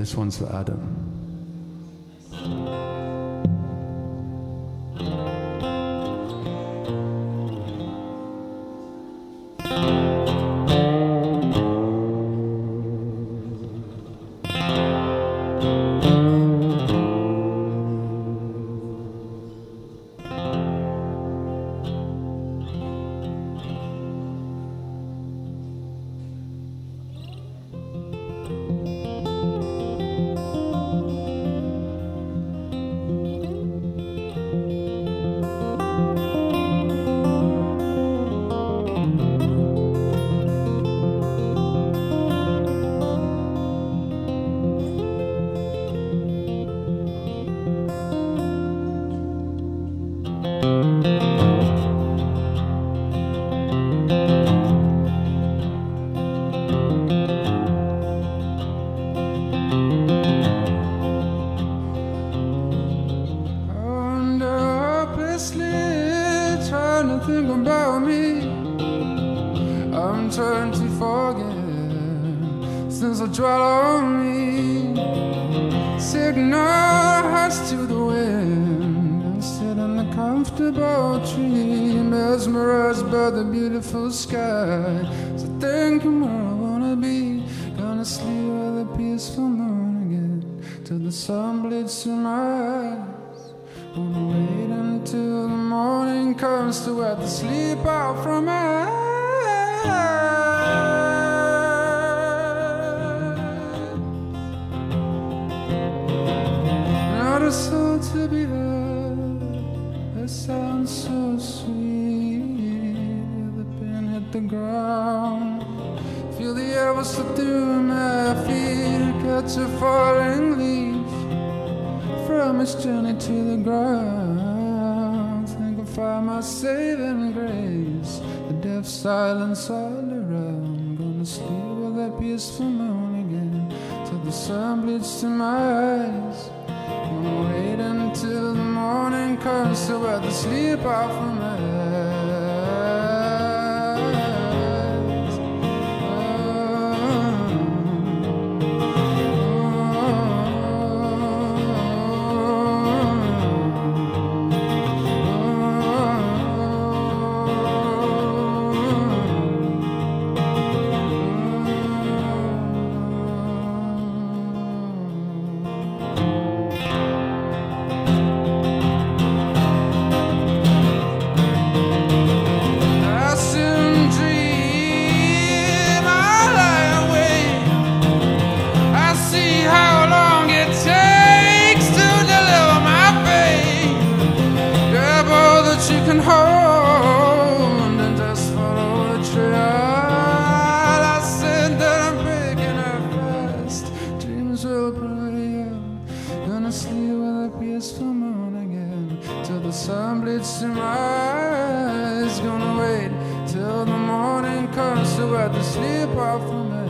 This one's for Adam. Think about me, I'm trying to forget since I dwell on me. Signal hearts to the wind and sit in a comfortable tree, mesmerized by the beautiful sky. So thinking where I wanna be, gonna sleep with a peaceful moon again till the sun bleeds in my eyes. Wanna wait until the morning comes to wipe the sleep out from my eyes. Not a soul to be heard, it sounds so sweet. The pen hit the ground, feel the air slip through my feet, catch a falling leaf from its journey to the ground. Think I'll find my saving grace, the deaf silence all around. Gonna sleep with that peaceful moon again till the sun bleeds to my eyes. Gonna wait until the morning comes to wipe the sleep out from my eyes. You can hold and just follow the trail. I said that I'm picking up fast, dreams will prevail. Gonna sleep with a peaceful moon again till the sun bleeds to my eyes. Gonna wait till the morning comes to wipe the sleep out from me.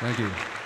Thank you.